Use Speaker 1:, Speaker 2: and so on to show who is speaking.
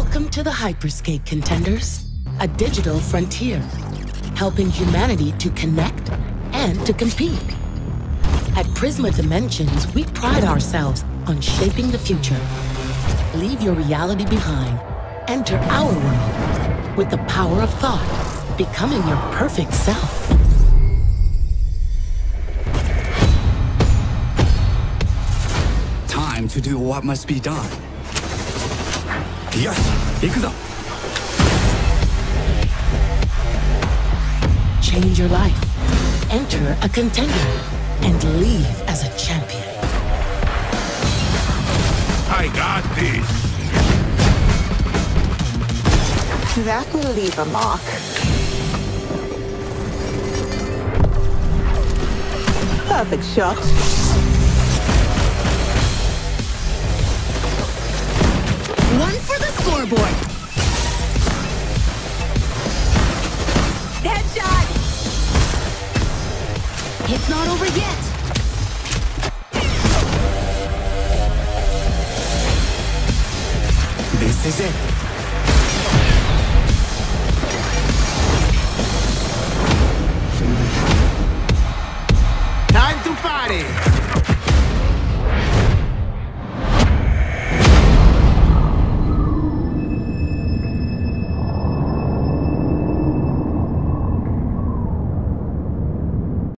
Speaker 1: Welcome to the Hyperscape, contenders, a digital frontier, helping humanity to connect and to compete. At Prisma Dimensions, we pride ourselves on shaping the future. Leave your reality behind. Enter our world with the power of thought, becoming your perfect self.
Speaker 2: Time to do what must be done. Yes, 行くぞ.
Speaker 1: Change your life. Enter a contender and leave as a champion.
Speaker 3: I got this.
Speaker 4: That will leave a mark. Perfect shot.
Speaker 1: One for the scoreboard.
Speaker 4: Headshot!
Speaker 1: It's not over yet.
Speaker 2: This is it.